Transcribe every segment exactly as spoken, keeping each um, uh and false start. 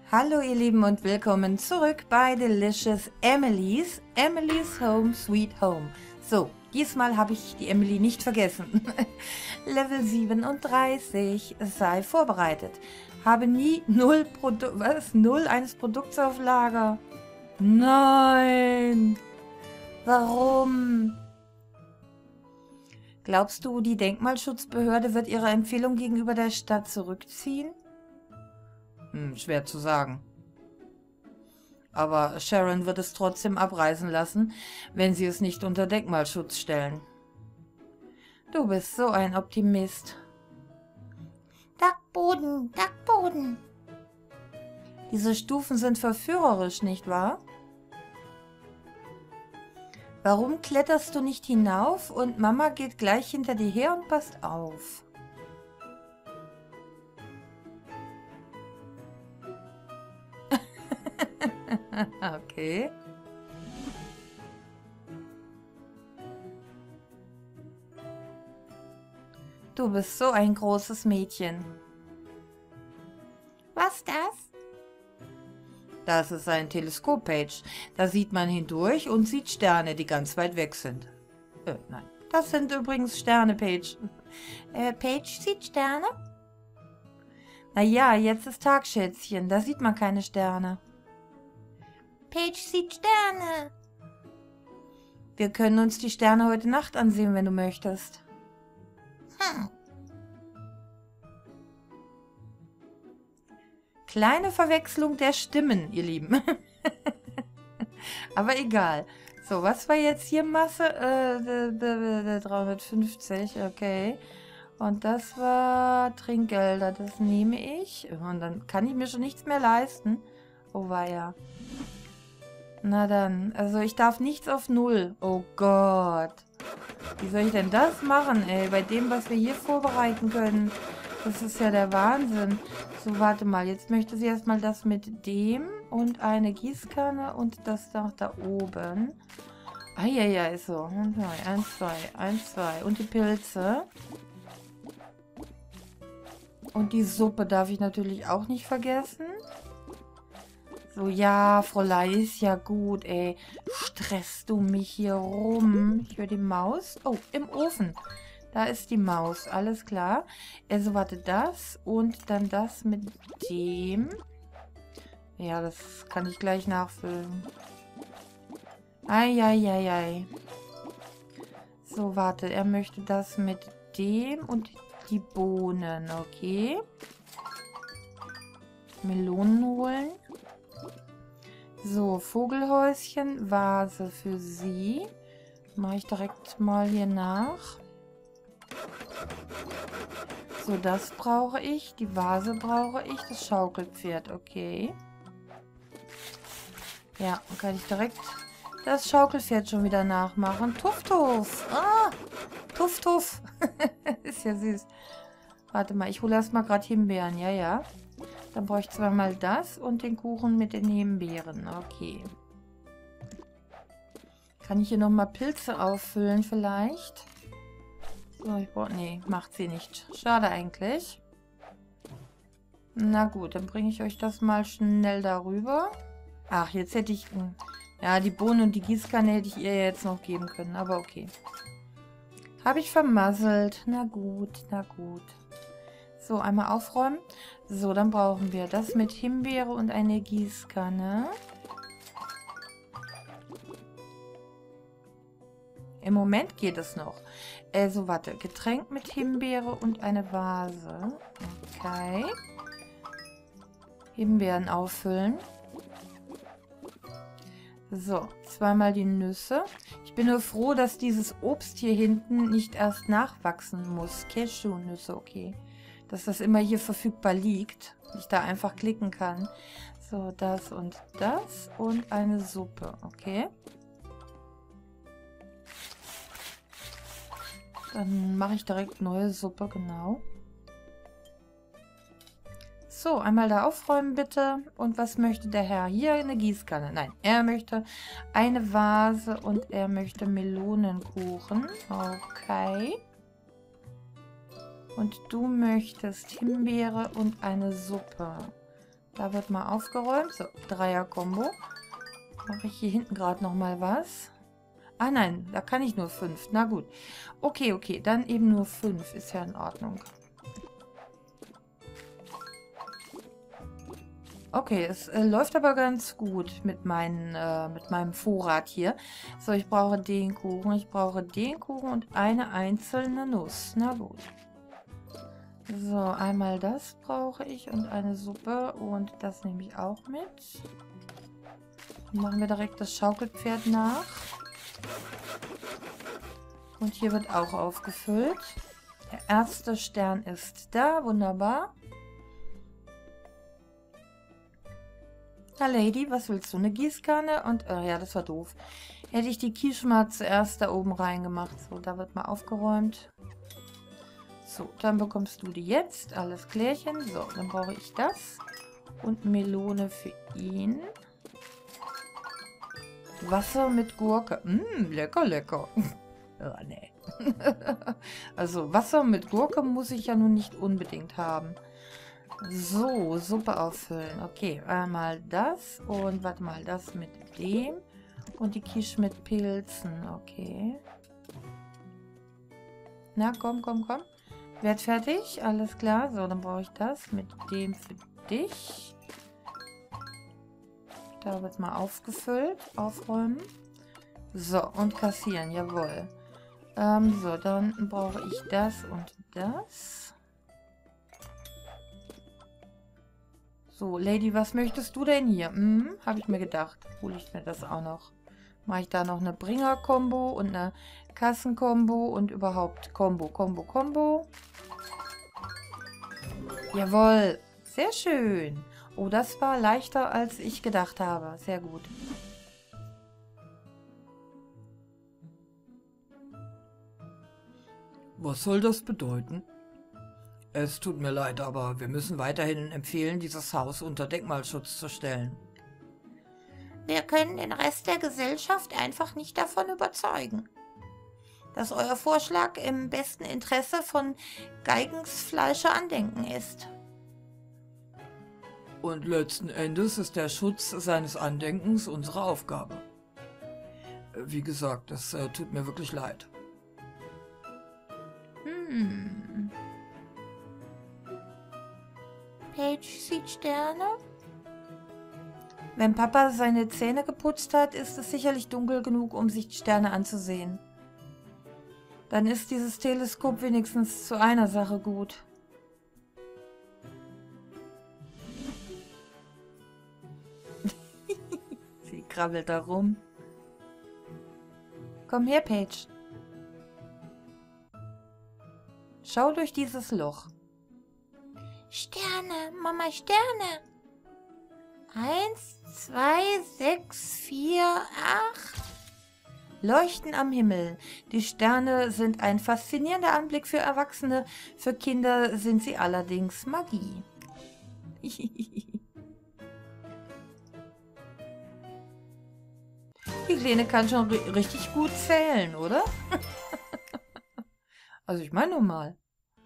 Hallo ihr Lieben und willkommen zurück bei Delicious Emily's, Emily's Home Sweet Home. So, diesmal habe ich die Emily nicht vergessen. Level siebenunddreißig, sei vorbereitet. Habe nie null Produ was? Null eines Produkts auf Lager. Nein! Warum? Glaubst du, die Denkmalschutzbehörde wird ihre Empfehlung gegenüber der Stadt zurückziehen? Hm, schwer zu sagen. Aber Sharon wird es trotzdem abreißen lassen, wenn sie es nicht unter Denkmalschutz stellen. Du bist so ein Optimist. Dachboden, Dachboden. Diese Stufen sind verführerisch, nicht wahr? Warum kletterst du nicht hinauf und Mama geht gleich hinter dir her und passt auf? Okay. Du bist so ein großes Mädchen. Was das? Das ist ein Teleskop-Page. Da sieht man hindurch und sieht Sterne, die ganz weit weg sind. Äh, nein. Das sind übrigens Sterne, Paige. Äh, Paige sieht Sterne? Naja, jetzt ist Tag, Schätzchen. Da sieht man keine Sterne. Paige sieht Sterne. Wir können uns die Sterne heute Nacht ansehen, wenn du möchtest. Hm. Kleine Verwechslung der Stimmen, ihr Lieben. Aber egal. So, was war jetzt hier Masse? Äh, dreihundertfünfzig, okay. Und das war Trinkgelder, das nehme ich. Und dann kann ich mir schon nichts mehr leisten. Oh weia. Na dann, also ich darf nichts auf Null. Oh Gott. Wie soll ich denn das machen, ey? Bei dem, was wir hier vorbereiten können. Das ist ja der Wahnsinn. So, warte mal. Jetzt möchte sie erstmal das mit dem und eine Gießkanne und das noch da oben. Eieiei, so. Eins, zwei, eins, zwei. Und die Pilze. Und die Suppe darf ich natürlich auch nicht vergessen. So, ja, Fräulein, ist ja gut, ey. Stresst du mich hier rum? Ich höre die Maus. Oh, im Ofen. Da ist die Maus, alles klar. Also, warte, das und dann das mit dem. Ja, das kann ich gleich nachfüllen. Eieiei. So, warte, er möchte das mit dem und die Bohnen, okay. Melonen holen. So, Vogelhäuschen, Vase für sie. Mache ich direkt mal hier nach. So, das brauche ich. Die Vase brauche ich. Das Schaukelpferd, okay. Ja, dann kann ich direkt das Schaukelpferd schon wieder nachmachen. Tuff, tuff. Ah, tuff, tuff. Ist ja süß. Warte mal, ich hole erstmal gerade Himbeeren. Ja, ja. Dann brauche ich zweimal das und den Kuchen mit den Himbeeren. Okay. Kann ich hier nochmal Pilze auffüllen vielleicht? So, ich brauche... Nee, macht sie nicht. Schade eigentlich. Na gut, dann bringe ich euch das mal schnell darüber. Ach, jetzt hätte ich... Ja, die Bohnen und die Gießkanne hätte ich ihr jetzt noch geben können, aber okay. Habe ich vermasselt. Na gut, na gut. So, einmal aufräumen. So, dann brauchen wir das mit Himbeere und eine Gießkanne. Im Moment geht es noch. Also, warte. Getränk mit Himbeere und eine Vase. Okay. Himbeeren auffüllen. So, zweimal die Nüsse. Ich bin nur froh, dass dieses Obst hier hinten nicht erst nachwachsen muss. Cashewnüsse, okay. Dass das immer hier verfügbar liegt. Ich da einfach klicken kann. So, das und das und eine Suppe, okay. Dann mache ich direkt neue Suppe, genau. So, einmal da aufräumen bitte. Und was möchte der Herr? Hier eine Gießkanne. Nein, er möchte eine Vase und er möchte Melonenkuchen. Okay. Und du möchtest Himbeere und eine Suppe. Da wird mal aufgeräumt. So, Dreier-Kombo. Mache ich hier hinten gerade noch mal was? Ah nein, da kann ich nur fünf. Na gut. Okay, okay, dann eben nur fünf. Ist ja in Ordnung. Okay, es äh, läuft aber ganz gut mit, meinen, äh, mit meinem Vorrat hier. So, ich brauche den Kuchen, ich brauche den Kuchen und eine einzelne Nuss. Na gut. So, einmal das brauche ich und eine Suppe und das nehme ich auch mit. Dann machen wir direkt das Schaukelpferd nach. Und hier wird auch aufgefüllt. Der erste Stern ist da, wunderbar. Na Lady, was willst du? Eine Gießkanne? Und, äh, ja, das war doof. Hätte ich die Quiche mal zuerst da oben reingemacht. So, da wird mal aufgeräumt. So, dann bekommst du die jetzt. Alles klärchen. So, dann brauche ich das. Und Melone für ihn. Wasser mit Gurke. Mmm, lecker, lecker. Oh, nee. Also, Wasser mit Gurke muss ich ja nun nicht unbedingt haben. So, Suppe auffüllen. Okay, einmal das und warte mal, das mit dem und die Quiche mit Pilzen. Okay. Na, komm, komm, komm. Werd fertig, alles klar. So, dann brauche ich das mit dem für dich. Da wird mal aufgefüllt, aufräumen. So, und kassieren, jawohl. Ähm, so, dann brauche ich das und das. So, Lady, was möchtest du denn hier? Hm, habe ich mir gedacht. Hole ich mir das auch noch. Mache ich da noch eine Bringer-Kombo und eine Kassen-Kombo und überhaupt Kombo, Kombo, Kombo. Jawohl, sehr schön. Oh, das war leichter, als ich gedacht habe. Sehr gut. Was soll das bedeuten? Es tut mir leid, aber wir müssen weiterhin empfehlen, dieses Haus unter Denkmalschutz zu stellen. Wir können den Rest der Gesellschaft einfach nicht davon überzeugen, dass euer Vorschlag im besten Interesse von Geigens Fleischer Andenken ist. Und letzten Endes ist der Schutz seines Andenkens unsere Aufgabe. Wie gesagt, es äh, tut mir wirklich leid. Hm. Paige sieht Sterne? Wenn Papa seine Zähne geputzt hat, ist es sicherlich dunkel genug, um sich die Sterne anzusehen. Dann ist dieses Teleskop wenigstens zu einer Sache gut. Sie krabbelt da rum. Komm her, Paige. Schau durch dieses Loch. Sterne, Mama, Sterne. Eins, zwei, sechs, vier, acht. Leuchten am Himmel. Die Sterne sind ein faszinierender Anblick für Erwachsene. Für Kinder sind sie allerdings Magie. Die Kleine kann schon ri- richtig gut zählen, oder? Also ich meine nur mal.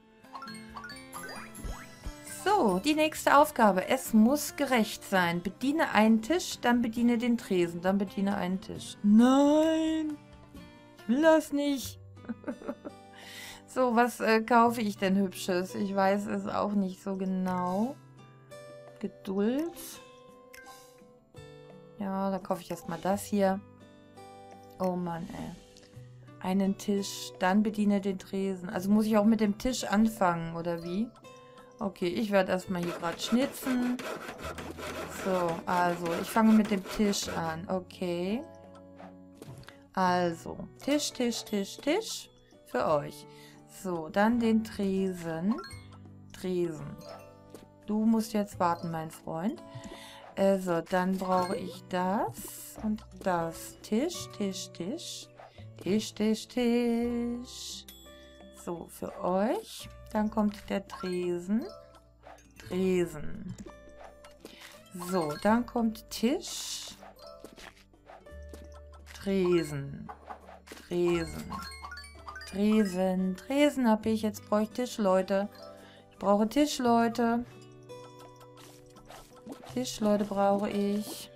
So, die nächste Aufgabe. Es muss gerecht sein. Bediene einen Tisch, dann bediene den Tresen, dann bediene einen Tisch. Nein, ich will das nicht. So, was äh, kaufe ich denn Hübsches? Ich weiß es auch nicht so genau. Geduld. Ja, dann kaufe ich erstmal das hier. Oh Mann, ey. Einen Tisch, dann bediene den Tresen. Also muss ich auch mit dem Tisch anfangen, oder wie? Okay, ich werde erstmal hier gerade schnitzen. So, also, ich fange mit dem Tisch an. Okay. Also, Tisch, Tisch, Tisch, Tisch. Für euch. So, dann den Tresen. Tresen. Du musst jetzt warten, mein Freund. Also, dann brauche ich das und das. Tisch, Tisch, Tisch. Tisch, Tisch, Tisch. So, für euch. Dann kommt der Tresen. Tresen. So, dann kommt Tisch. Tresen. Tresen. Tresen. Tresen habe ich. Jetzt brauche ich Tischleute. Ich brauche Tischleute. Tischleute brauche ich.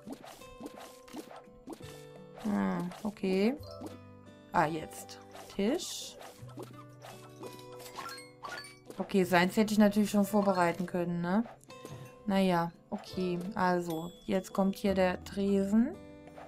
Hm, okay. Ah, jetzt. Tisch. Okay, seins hätte ich natürlich schon vorbereiten können, ne? Naja, okay. Also, jetzt kommt hier der Tresen.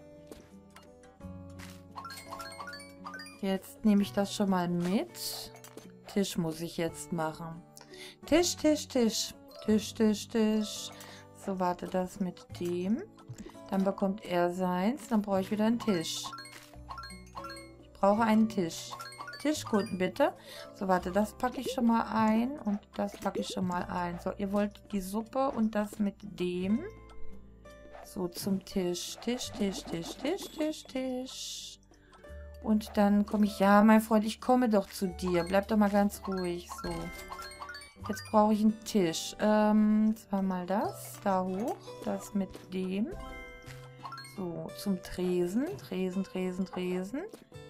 Jetzt nehme ich das schon mal mit. Tisch muss ich jetzt machen. Tisch, Tisch, Tisch. Tisch, Tisch, Tisch. So, warte, das mit dem. Dann bekommt er seins. Dann brauche ich wieder einen Tisch. Ich brauche einen Tisch. Tischkunden bitte. So, warte, das packe ich schon mal ein. Und das packe ich schon mal ein. So, ihr wollt die Suppe und das mit dem. So, zum Tisch. Tisch, Tisch, Tisch, Tisch, Tisch, Tisch. Und dann komme ich... Ja, mein Freund, ich komme doch zu dir. Bleib doch mal ganz ruhig. So. Jetzt brauche ich einen Tisch. Ähm, zweimal das. Da hoch. Das mit dem. So, zum Tresen. Tresen, Tresen, Tresen.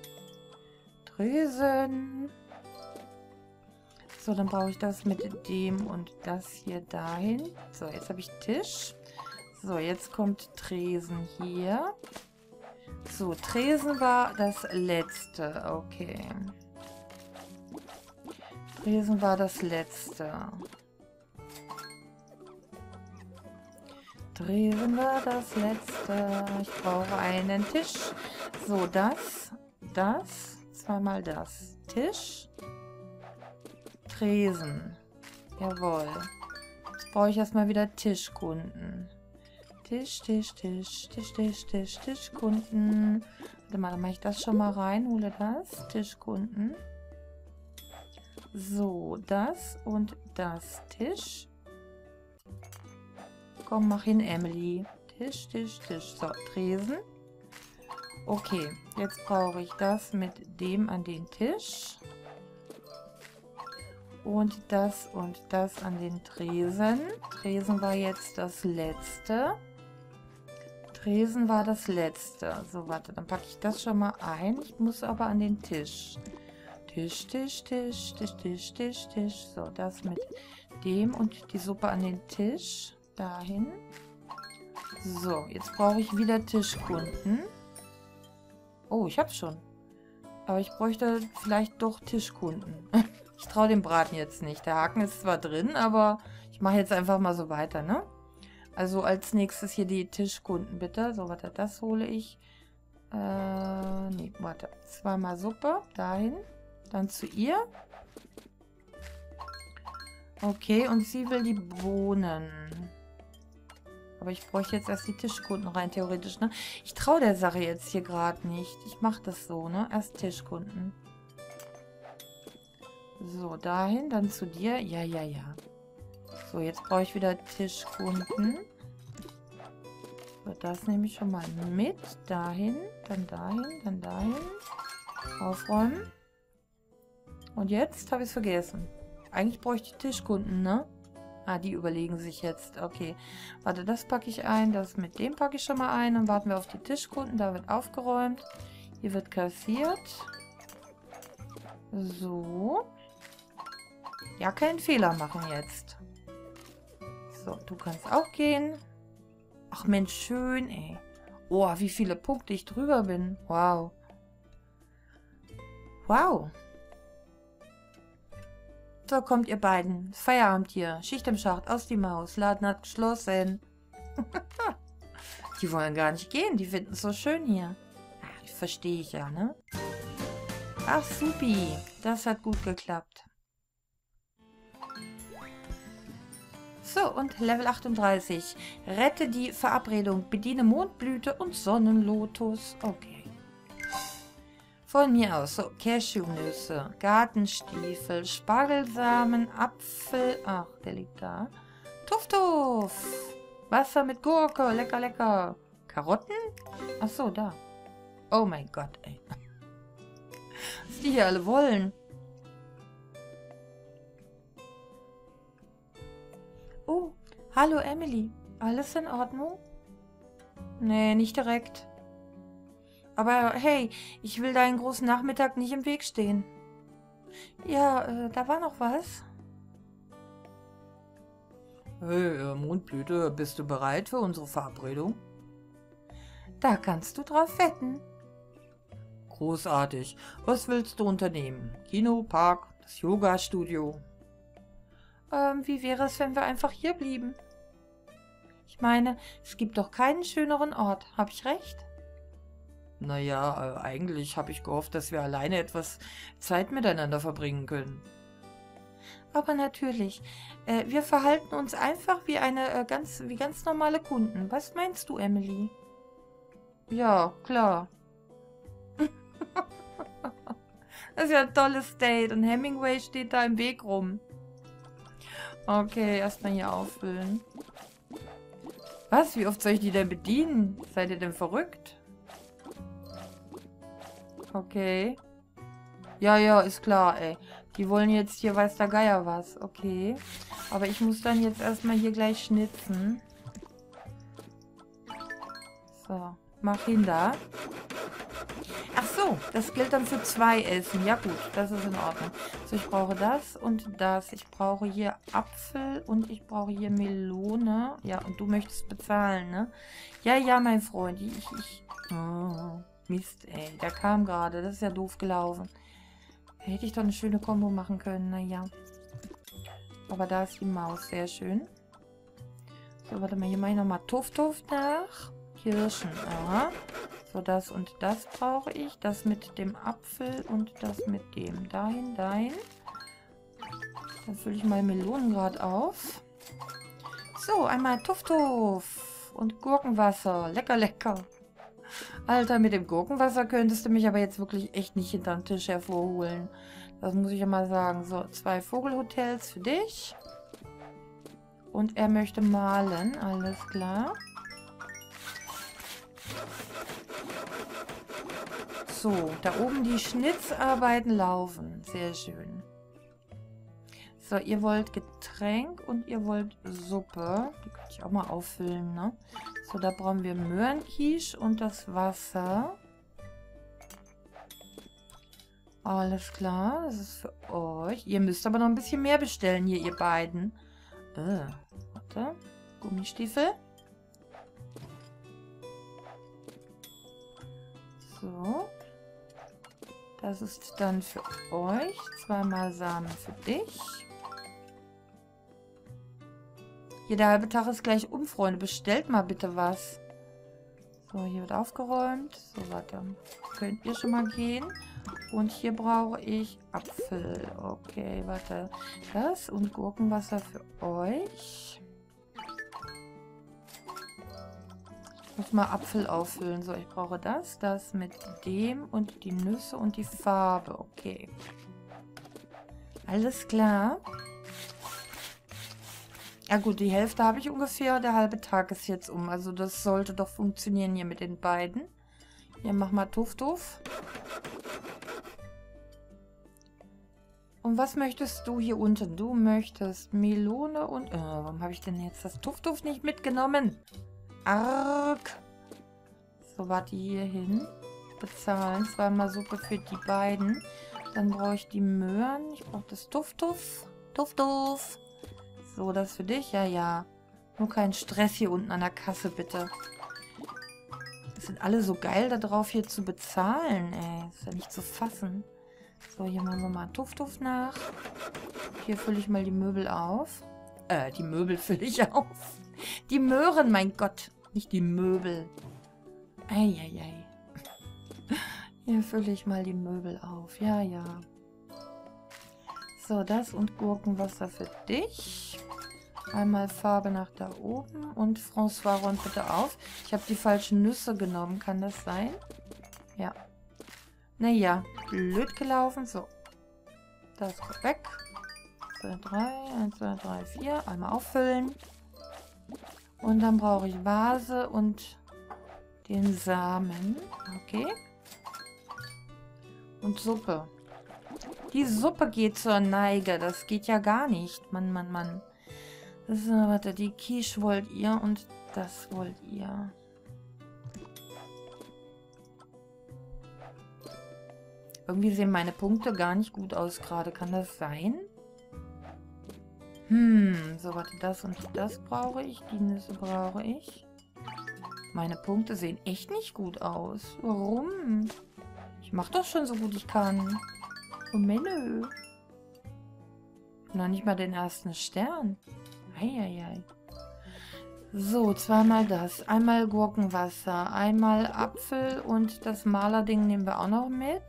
Tresen. So, dann brauche ich das mit dem und das hier dahin. So, jetzt habe ich Tisch. So, jetzt kommt Tresen hier. So, Tresen war das letzte. Okay. Tresen war das letzte. Tresen war das letzte. Ich brauche einen Tisch. So, das, das, zweimal das. Tisch. Tresen. Jawohl. Jetzt brauche ich erstmal wieder Tischkunden. Tisch, Tisch, Tisch, Tisch, Tisch, Tisch, Tischkunden. Warte mal, dann mache ich das schon mal rein. Hole das. Tischkunden. So, das und das. Tisch. Komm, mach hin, Emily. Tisch, Tisch, Tisch. So, Tresen. Okay, jetzt brauche ich das mit dem an den Tisch. Und das und das an den Tresen. Tresen war jetzt das letzte. Tresen war das letzte. So, warte, dann packe ich das schon mal ein. Ich muss aber an den Tisch. Tisch, Tisch, Tisch, Tisch, Tisch, Tisch, Tisch. So, das mit dem und die Suppe an den Tisch. Dahin. So, jetzt brauche ich wieder Tischkunden. Oh, ich habe schon. Aber ich bräuchte vielleicht doch Tischkunden. Ich traue dem Braten jetzt nicht. Der Haken ist zwar drin, aber ich mache jetzt einfach mal so weiter, ne? Also als nächstes hier die Tischkunden, bitte. So, warte, das hole ich. Äh, nee, warte. Zweimal Suppe, dahin. Dann zu ihr. Okay, und sie will die Bohnen. Aber ich bräuchte jetzt erst die Tischkunden rein, theoretisch, ne? Ich traue der Sache jetzt hier gerade nicht. Ich mache das so, ne? Erst Tischkunden. So, dahin, dann zu dir. Ja, ja, ja. So, jetzt brauche ich wieder Tischkunden. So, das nehme ich schon mal mit. Dahin, dann dahin, dann dahin. Aufräumen. Und jetzt habe ich es vergessen. Eigentlich bräuchte ich Tischkunden, ne? Ah, die überlegen sich jetzt. Okay. Warte, das packe ich ein. Das mit dem packe ich schon mal ein. Dann warten wir auf die Tischkunden. Da wird aufgeräumt. Hier wird kassiert. So. Ja, keinen Fehler machen jetzt. So, du kannst auch gehen. Ach Mensch, schön, ey. Oh, wie viele Punkte ich drüber bin. Wow. Wow. So, kommt ihr beiden. Feierabend hier. Schicht im Schacht. Aus die Maus. Laden hat geschlossen. Die wollen gar nicht gehen. Die finden es so schön hier. Ach, das verstehe ich ja, ne? Ach, supi. Das hat gut geklappt. So, und Level achtunddreißig. Rette die Verabredung. Bediene Mondblüte und Sonnenlotus. Okay. Von mir aus. So, Cashewnüsse, Gartenstiefel, Spargelsamen, Apfel. Ach, der liegt da. Tuff, tuff. Wasser mit Gurke. Lecker, lecker. Karotten? Ach so, da. Oh mein Gott, ey. Was die hier alle wollen. Oh, hallo Emily. Alles in Ordnung? Nee, nicht direkt. Aber hey, ich will deinen großen Nachmittag nicht im Weg stehen. Ja, äh, da war noch was. Hey, äh, Mondblüte, bist du bereit für unsere Verabredung? Da kannst du drauf wetten. Großartig. Was willst du unternehmen? Kino, Park, das Yoga-Studio? Ähm, wie wäre es, wenn wir einfach hier blieben? Ich meine, es gibt doch keinen schöneren Ort. Hab ich recht? Naja, äh, eigentlich habe ich gehofft, dass wir alleine etwas Zeit miteinander verbringen können. Aber natürlich, äh, wir verhalten uns einfach wie eine äh, ganz, wie ganz normale Kunden. Was meinst du, Emily? Ja, klar. Das ist ja ein tolles Date und Hemingway steht da im Weg rum. Okay, erstmal hier auffüllen. Was? Wie oft soll ich die denn bedienen? Seid ihr denn verrückt? Okay. Ja, ja, ist klar, ey. Die wollen jetzt hier, weiß der Geier was. Okay. Aber ich muss dann jetzt erstmal hier gleich schnitzen. So. Mach ihn da. Ach so, das gilt dann für zwei Essen. Ja gut, das ist in Ordnung. So, ich brauche das und das. Ich brauche hier Apfel und ich brauche hier Melone. Ja, und du möchtest bezahlen, ne? Ja, ja, mein Freund. Ich, ich... Oh, Mist, ey. Der kam gerade. Das ist ja doof gelaufen. Hätte ich doch eine schöne Kombo machen können. Naja. Aber da ist die Maus. Sehr schön. So, warte mal. Hier mache ich nochmal Tuff-Tuff nach. Kirschen. Aha. So, das und das brauche ich. Das mit dem Apfel und das mit dem. Dahin, dahin. Dann fülle ich mal Melonen gerade auf. So, einmal Tuff-Tuff und Gurkenwasser. Lecker, lecker. Alter, mit dem Gurkenwasser könntest du mich aber jetzt wirklich echt nicht hinterm Tisch hervorholen. Das muss ich ja mal sagen. So, zwei Vogelhotels für dich. Und er möchte malen. Alles klar. So, da oben die Schnitzarbeiten laufen. Sehr schön. So, ihr wollt Getränk und ihr wollt Suppe. Die könnte ich auch mal auffüllen, ne? So, da brauchen wir Möhrenquiche und das Wasser. Alles klar, das ist für euch. Ihr müsst aber noch ein bisschen mehr bestellen hier, ihr beiden. Äh, warte. Gummistiefel. So. Das ist dann für euch. Zweimal Samen für dich. Hier, der halbe Tag ist gleich um, Freunde. Bestellt mal bitte was. So, hier wird aufgeräumt. So, warte. Könnt ihr schon mal gehen. Und hier brauche ich Apfel. Okay, warte. Das und Gurkenwasser für euch. Ich muss mal Apfel auffüllen. So, ich brauche das, das mit dem und die Nüsse und die Farbe. Okay. Alles klar. Ja gut, die Hälfte habe ich ungefähr. Der halbe Tag ist jetzt um. Also das sollte doch funktionieren hier mit den beiden. Hier, mach mal Tuff-Tuff. Und was möchtest du hier unten? Du möchtest Melone und... Äh, warum habe ich denn jetzt das Tuff-Tuff nicht mitgenommen? Arg. So, warte hier hin. Bezahlen. Zweimal Suppe für die beiden. Dann brauche ich die Möhren. Ich brauche das Tuff-Tuff. Tuff-Tuff. So, das für dich? Ja, ja. Nur kein Stress hier unten an der Kasse, bitte. Das sind alle so geil da drauf, hier zu bezahlen, ey. Ist ja nicht zu fassen. So, hier machen wir mal Tuff-Tuff nach. Hier fülle ich mal die Möbel auf. Äh, die Möbel fülle ich auf. Die Möhren, mein Gott. Nicht die Möbel. Eieiei. Hier fülle ich mal die Möbel auf. Ja, ja. So, das und Gurkenwasser für dich. Einmal Farbe nach da oben. Und François, räumt bitte auf. Ich habe die falschen Nüsse genommen. Kann das sein? Ja. Naja, blöd gelaufen. So. Das kommt weg. zwei, drei, eins, zwei, drei, vier. Einmal auffüllen. Und dann brauche ich Vase und den Samen. Okay. Und Suppe. Die Suppe geht zur Neige. Das geht ja gar nicht. Mann, Mann, Mann. So, warte. Die Quiche wollt ihr und das wollt ihr. Irgendwie sehen meine Punkte gar nicht gut aus gerade. Kann das sein? Hm, so, warte, das und das brauche ich. Die Nüsse brauche ich. Meine Punkte sehen echt nicht gut aus. Warum? Ich mache doch schon so gut ich kann. Oh, Menü. Noch nicht mal den ersten Stern. Eieiei. So, zweimal das. Einmal Gurkenwasser, einmal Apfel und das Malerding nehmen wir auch noch mit.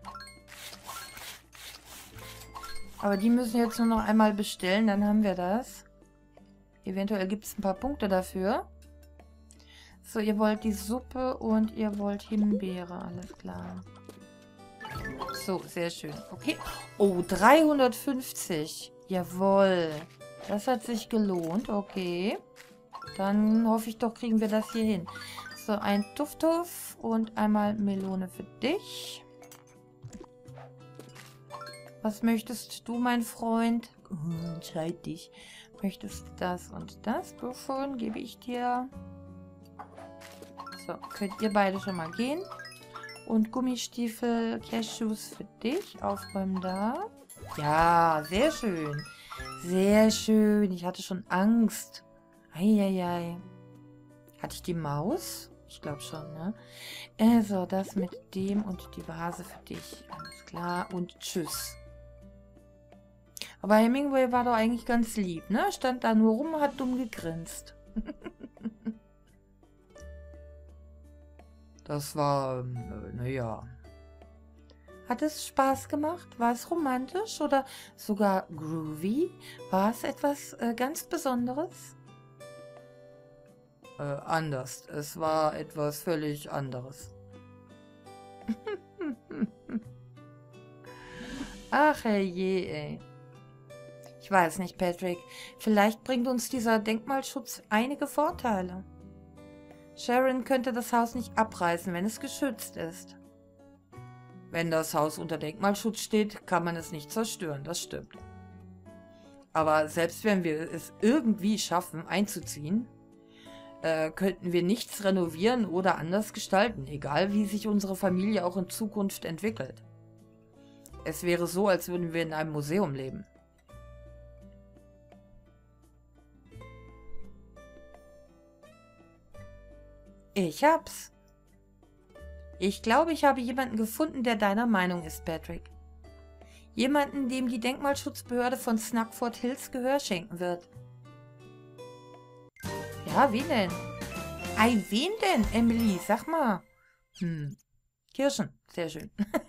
Aber die müssen jetzt nur noch einmal bestellen, dann haben wir das. Eventuell gibt es ein paar Punkte dafür. So, ihr wollt die Suppe und ihr wollt Himbeere, alles klar. So, sehr schön. Okay. Oh, dreihundertfünfzig. Jawohl. Das hat sich gelohnt, okay. Dann hoffe ich doch, kriegen wir das hier hin. So, ein Tuff-Tuff und einmal Melone für dich. Was möchtest du, mein Freund? Oh, entscheid dich. Möchtest du das und das? Wovon gebe ich dir? So, könnt ihr beide schon mal gehen. Und Gummistiefel, Cashews für dich. Aufräumen da. Ja, sehr schön. Sehr schön. Ich hatte schon Angst. Eieiei. Hatte ich die Maus? Ich glaube schon, ne? Also, das mit dem und die Vase für dich. Alles klar. Und tschüss. Aber Hemingway war doch eigentlich ganz lieb, ne? Stand da nur rum und hat dumm gegrinst. Das war, ähm, naja. Hat es Spaß gemacht? War es romantisch oder sogar groovy? War es etwas äh, ganz Besonderes? Äh, anders. Es war etwas völlig anderes. Ach herrje, ey. Ich weiß nicht, Patrick. Vielleicht bringt uns dieser Denkmalschutz einige Vorteile. Sharon könnte das Haus nicht abreißen, wenn es geschützt ist. Wenn das Haus unter Denkmalschutz steht, kann man es nicht zerstören, das stimmt. Aber selbst wenn wir es irgendwie schaffen, einzuziehen, äh, könnten wir nichts renovieren oder anders gestalten, egal wie sich unsere Familie auch in Zukunft entwickelt. Es wäre so, als würden wir in einem Museum leben. Ich hab's. Ich glaube, ich habe jemanden gefunden, der deiner Meinung ist, Patrick. Jemanden, dem die Denkmalschutzbehörde von Snuggford Hills Gehör schenken wird. Ja, wen denn? Ei, wen denn, Emily? Sag mal. Hm, Kirschen. Sehr schön.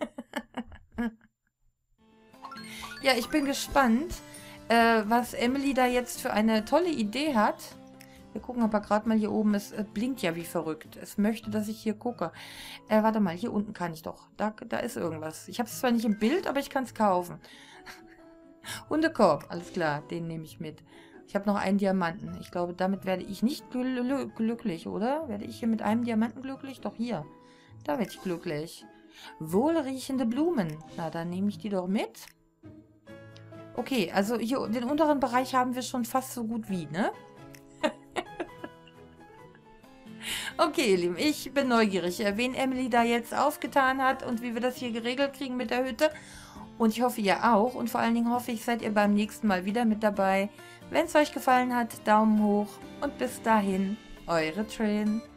Ja, ich bin gespannt, äh, was Emily da jetzt für eine tolle Idee hat. Wir gucken aber gerade mal hier oben. Es äh, blinkt ja wie verrückt. Es möchte, dass ich hier gucke. Äh, warte mal, hier unten kann ich doch. Da, da ist irgendwas. Ich habe es zwar nicht im Bild, aber ich kann es kaufen. Hundekorb, alles klar. Den nehme ich mit. Ich habe noch einen Diamanten. Ich glaube, damit werde ich nicht gl glücklich, oder? Werde ich hier mit einem Diamanten glücklich? Doch hier. Da werde ich glücklich. Wohlriechende Blumen. Na, dann nehme ich die doch mit. Okay, also hier den unteren Bereich haben wir schon fast so gut wie, ne? Okay, ihr Lieben, ich bin neugierig, wen Emily da jetzt aufgetan hat und wie wir das hier geregelt kriegen mit der Hütte. Und ich hoffe, ihr auch. Und vor allen Dingen hoffe ich, seid ihr beim nächsten Mal wieder mit dabei. Wenn es euch gefallen hat, Daumen hoch und bis dahin, eure Trin.